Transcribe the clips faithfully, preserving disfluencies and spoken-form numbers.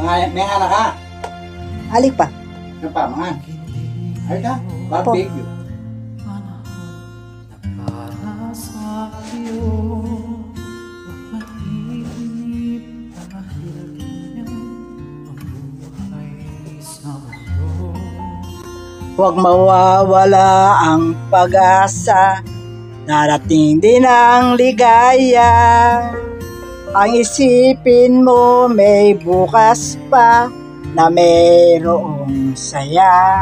Mga, may anak ka? Alik pa. Ano pa, mga? Ay ka? Babig yun. Huwag mawawala ang pag-asa, darating din ang ligaya. Ang isipin mo may bukas pa na mayroong saya.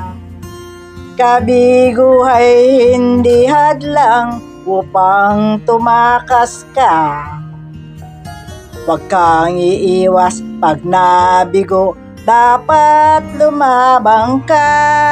Kabiguhay hindi hadlang upang tumakas ka. Huwag kang iiwas pag nabigo, dapat lumabang ka.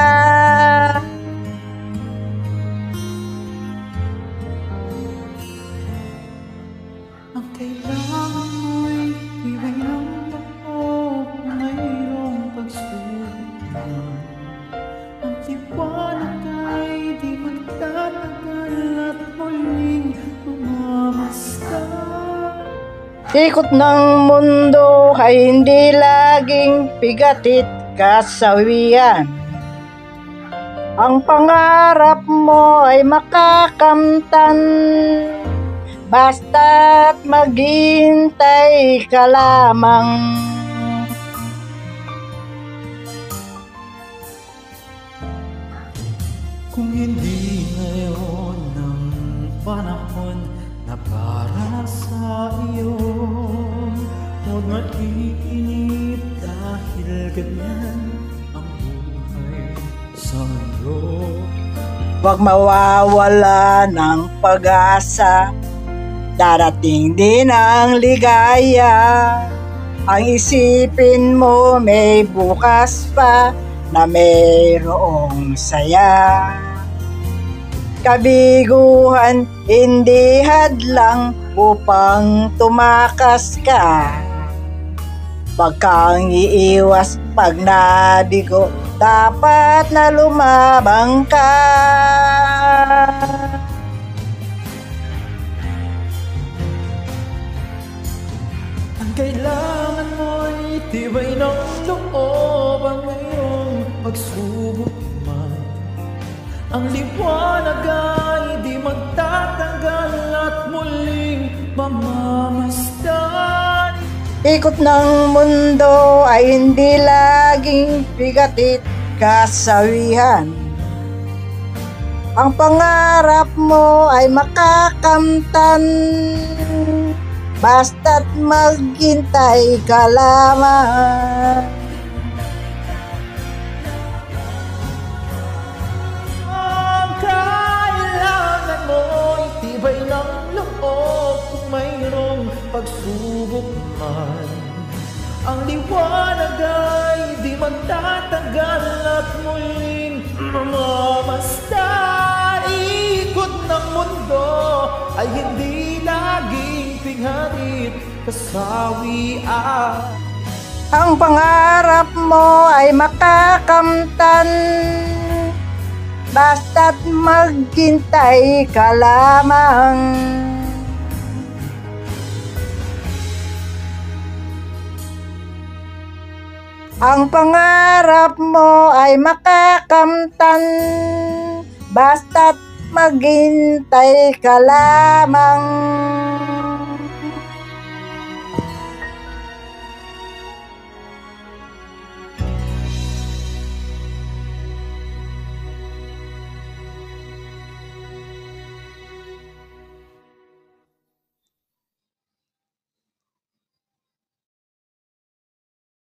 Ang kailangan mo'y ibig ng loob, mayroong pagsubok. Ang liwanag ay di magtatagal at muling umamasdan. Ikot ng mundo ay hindi laging pigatit kasawian. Ang pangarap mo ay makakamtan, basta't maghintay ka lamang. Kung hindi ngayon ang panahon na para sa iyo, huwag maiinip dahil ganyan ang buhay sa iyo. Huwag mawawala ng pag-asa, darating din ang ligaya. Ang isipin mo may bukas pa na mayroong saya. Kabiguhan hindi hadlang upang tumakas ka. Huwag kang iiwas pag nabigo, dapat na lumabang ka. Ang kailangan mo'y tibay ng loob, ang iyong pagsubok man. Ang liwanag ay di magtatagal at muling mamamasdan. Ikot ng mundo ay hindi laging bigatit kasawian. Ang pangarap mo ay makakamtan, basta't maghintay ka lamang. Ang kailangan mo'y tibay ng loob kung mayroong pagsubok man. Ang liwanag ay di magtatagal at muling mamamasdan. Ikot ng mundo ay hindi laging pingharit kasawian. Ang pangarap mo ay makakamtan, basta't maghintay ka lamang. Ang pangarap mo ay makakamtan, basta't maghintay ka lamang.